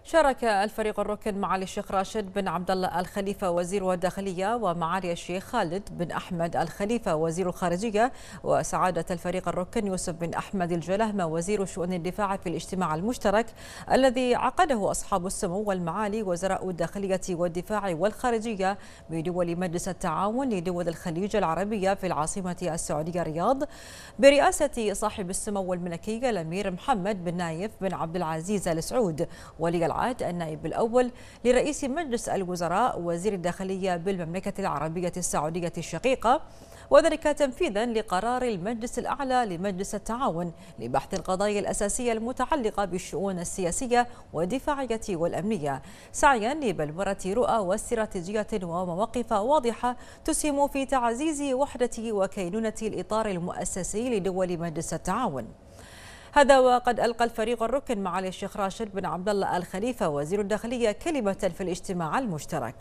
شارك الفريق الركن معالي الشيخ راشد بن عبد الله الخليفة وزير الداخلية، ومعالي الشيخ خالد بن أحمد الخليفة وزير الخارجية، وسعادة الفريق الركن يوسف بن أحمد الجلهمة وزير شؤون الدفاع في الاجتماع المشترك الذي عقده أصحاب السمو والمعالي وزراء الداخلية والدفاع والخارجية بدول مجلس التعاون لدول الخليج العربية في العاصمة السعودية الرياض، برئاسة صاحب السمو الملكي الأمير محمد بن نايف بن عبد العزيز آل سعود ولي العهد النائب الأول لرئيس مجلس الوزراء وزير الداخلية بالمملكة العربية السعودية الشقيقة، وذلك تنفيذا لقرار المجلس الأعلى لمجلس التعاون لبحث القضايا الأساسية المتعلقة بالشؤون السياسية والدفاعية والأمنية، سعيا لبلورة رؤى واستراتيجية ومواقف واضحة تسهم في تعزيز وحدة وكينونة الإطار المؤسسي لدول مجلس التعاون. هذا وقد ألقى الفريق الركن معالي الشيخ راشد بن عبد الله الخليفة وزير الداخلية كلمة في الاجتماع المشترك.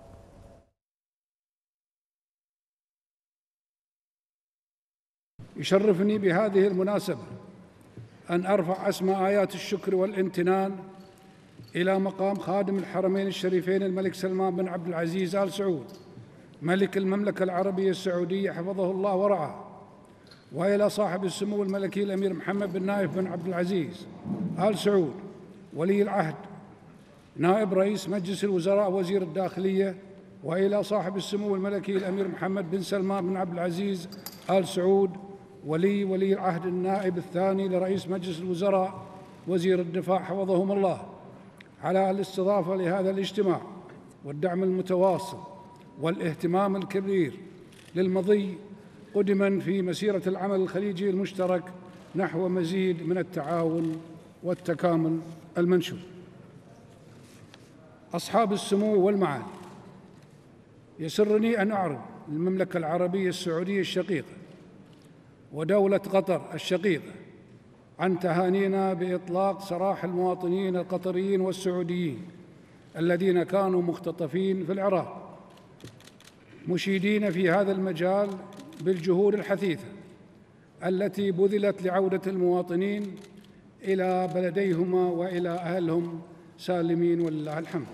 يشرفني بهذه المناسبة أن أرفع أسمى آيات الشكر والامتنان إلى مقام خادم الحرمين الشريفين الملك سلمان بن عبد العزيز آل سعود ملك المملكة العربية السعودية حفظه الله ورعاه، وإلى صاحب السمو الملكي الأمير محمد بن نايف بن عبد العزيز آل سعود ولي العهد نائب رئيس مجلس الوزراء وزير الداخلية، وإلى صاحب السمو الملكي الأمير محمد بن سلمان بن عبد العزيز آل سعود ولي العهد النائب الثاني لرئيس مجلس الوزراء وزير الدفاع حفظهم الله، على الاستضافة لهذا الاجتماع والدعم المتواصل والاهتمام الكبير للمضي قدما في مسيرة العمل الخليجي المشترك نحو مزيد من التعاون والتكامل المنشود. أصحاب السمو والمعالي، يسرني أن أعرض المملكة العربية السعودية الشقيقة ودولة قطر الشقيقة عن تهانينا بإطلاق سراح المواطنين القطريين والسعوديين الذين كانوا مختطفين في العراق، مشيدين في هذا المجال بالجهود الحثيثة التي بذلت لعودة المواطنين إلى بلديهما وإلى أهلهم سالمين ولله الحمد.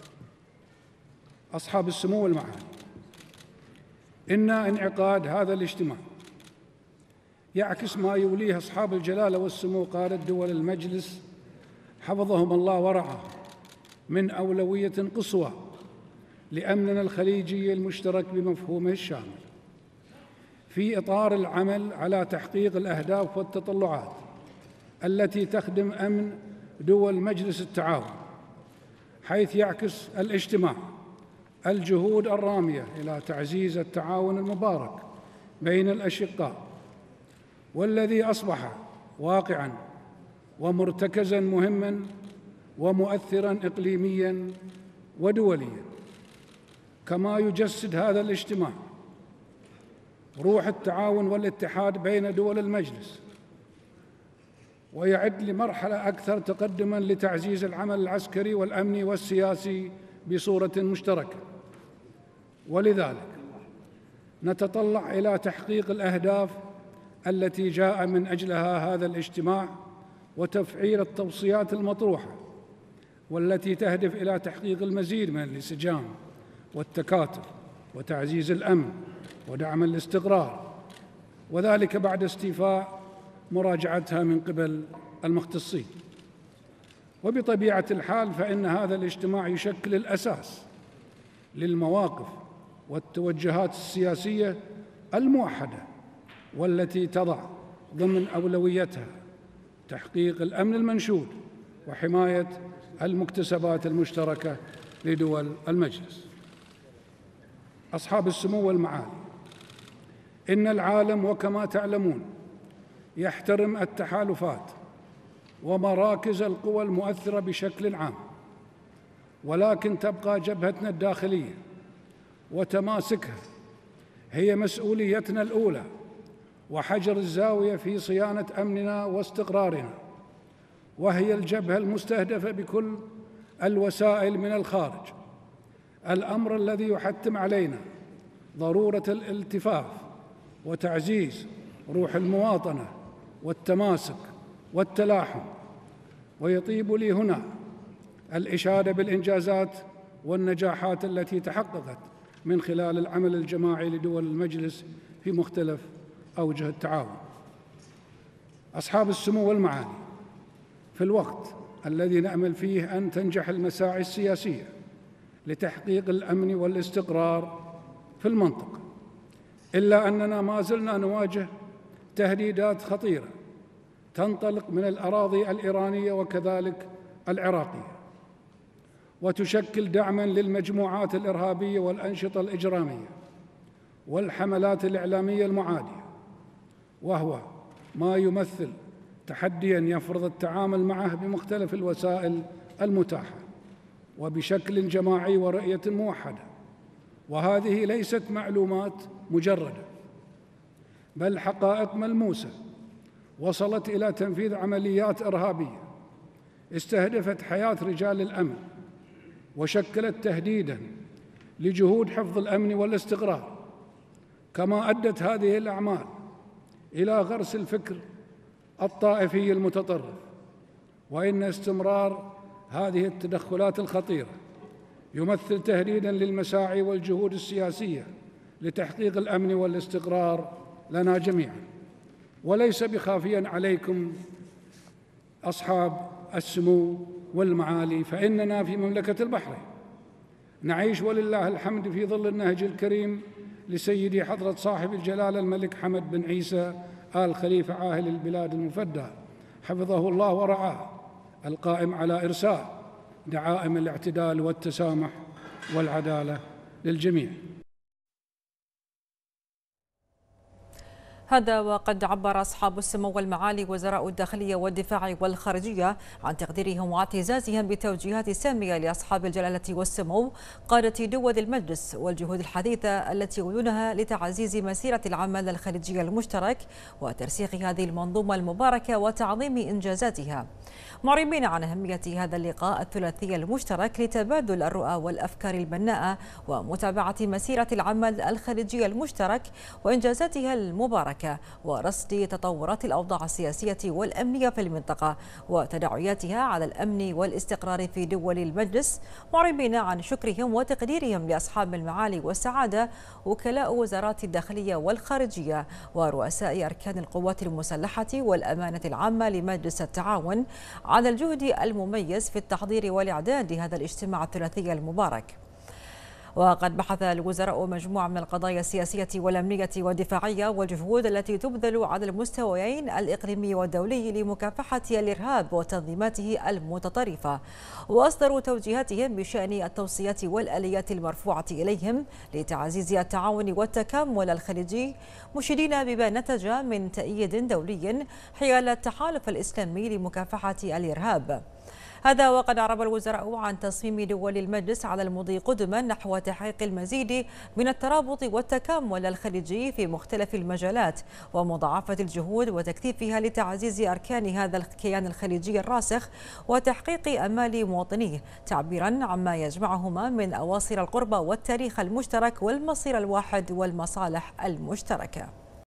أصحاب السمو والمعالي، إن انعقاد هذا الاجتماع يعكس ما يوليه أصحاب الجلالة والسمو قادة دول المجلس حفظهم الله ورعاهم من أولوية قصوى لأمننا الخليجي المشترك بمفهومه الشامل، في إطار العمل على تحقيق الأهداف والتطلعات التي تخدم أمن دول مجلس التعاون، حيث يعكس الاجتماع الجهود الرامية إلى تعزيز التعاون المبارك بين الأشقاء، والذي أصبح واقعاً ومرتكزاً مهماً ومؤثراً إقليمياً ودولياً. كما يجسد هذا الاجتماع روح التعاون والاتحاد بين دول المجلس، ويعد لمرحلة أكثر تقدماً لتعزيز العمل العسكري والأمني والسياسي بصورة مشتركة، ولذلك نتطلع إلى تحقيق الأهداف التي جاء من أجلها هذا الاجتماع وتفعيل التوصيات المطروحة، والتي تهدف إلى تحقيق المزيد من الانسجام والتكاتف وتعزيز الأمن ودعم الاستقرار، وذلك بعد استيفاء مراجعتها من قبل المختصين. وبطبيعة الحال فإن هذا الاجتماع يشكل الأساس للمواقف والتوجهات السياسية الموحدة، والتي تضع ضمن أولويتها تحقيق الأمن المنشود وحماية المكتسبات المشتركة لدول المجلس. أصحاب السمو والمعالي، إن العالم وكما تعلمون يحترم التحالفات ومراكز القوى المؤثرة بشكل عام، ولكن تبقى جبهتنا الداخلية وتماسكها هي مسؤوليتنا الأولى وحجر الزاوية في صيانة أمننا واستقرارنا، وهي الجبهة المستهدفة بكل الوسائل من الخارج، الأمر الذي يحتم علينا ضرورة الالتفاف وتعزيز روح المواطنة والتماسك والتلاحم. ويطيب لي هنا الإشادة بالإنجازات والنجاحات التي تحققت من خلال العمل الجماعي لدول المجلس في مختلف أوجه التعاون. أصحاب السمو والمعالي، في الوقت الذي نأمل فيه أن تنجح المساعي السياسية لتحقيق الأمن والاستقرار في المنطقة، إلا أننا ما زلنا نواجه تهديدات خطيرة تنطلق من الأراضي الإيرانية وكذلك العراقية، وتشكل دعماً للمجموعات الإرهابية والأنشطة الإجرامية والحملات الإعلامية المعادية، وهو ما يمثل تحدياً يفرض التعامل معه بمختلف الوسائل المتاحة وبشكل جماعي ورؤية موحدة. وهذه ليست معلومات مجردة، بل حقائق ملموسة وصلت إلى تنفيذ عمليات إرهابية استهدفت حياة رجال الأمن وشكلت تهديداً لجهود حفظ الأمن والاستقرار. كما أدت هذه الأعمال إلى غرس الفكر الطائفي المتطرف، وإن استمرار هذه التدخلات الخطيرة يمثل تهديداً للمساعي والجهود السياسية لتحقيق الأمن والاستقرار لنا جميعاً. وليس بخافياً عليكم أصحاب السمو والمعالي، فإننا في مملكة البحرين نعيش ولله الحمد في ظل النهج الكريم لسيدي حضرة صاحب الجلالة الملك حمد بن عيسى آل خليفة عاهل البلاد المفدى حفظه الله ورعاه، القائم على إرساء دعائم الاعتدال والتسامح والعدالة للجميع. هذا وقد عبر أصحاب السمو والمعالي وزراء الداخلية والدفاع والخارجية عن تقديرهم واعتزازهم بالتوجيهات السامية لأصحاب الجلالة والسمو قادة دول المجلس والجهود الحديثة التي يولونها لتعزيز مسيرة العمل الخليجي المشترك وترسيخ هذه المنظومة المباركة وتعظيم إنجازاتها، معربين عن أهمية هذا اللقاء الثلاثي المشترك لتبادل الرؤى والأفكار البناءة ومتابعة مسيرة العمل الخليجي المشترك وإنجازاتها المباركة ورصد تطورات الأوضاع السياسية والأمنية في المنطقة وتداعياتها على الأمن والاستقرار في دول المجلس، معربين عن شكرهم وتقديرهم لأصحاب المعالي والسعادة وكلاء وزارات الداخلية والخارجية ورؤساء أركان القوات المسلحة والأمانة العامة لمجلس التعاون على الجهد المميز في التحضير والإعداد لهذا الاجتماع الثلاثي المبارك. وقد بحث الوزراء مجموعة من القضايا السياسية والأمنية والدفاعية والجهود التي تبذل على المستويين الإقليمي والدولي لمكافحة الإرهاب وتنظيماته المتطرفة، وأصدروا توجيهاتهم بشأن التوصيات والآليات المرفوعة إليهم لتعزيز التعاون والتكامل الخليجي، مشيدين بما نتج من تأييد دولي حيال التحالف الإسلامي لمكافحة الإرهاب. هذا وقد أعرب الوزراء عن تصميم دول المجلس على المضي قدما نحو تحقيق المزيد من الترابط والتكامل الخليجي في مختلف المجالات ومضاعفة الجهود وتكثيفها لتعزيز أركان هذا الكيان الخليجي الراسخ وتحقيق أمال مواطنيه، تعبيرا عما يجمعهما من أواصر القربى والتاريخ المشترك والمصير الواحد والمصالح المشتركة.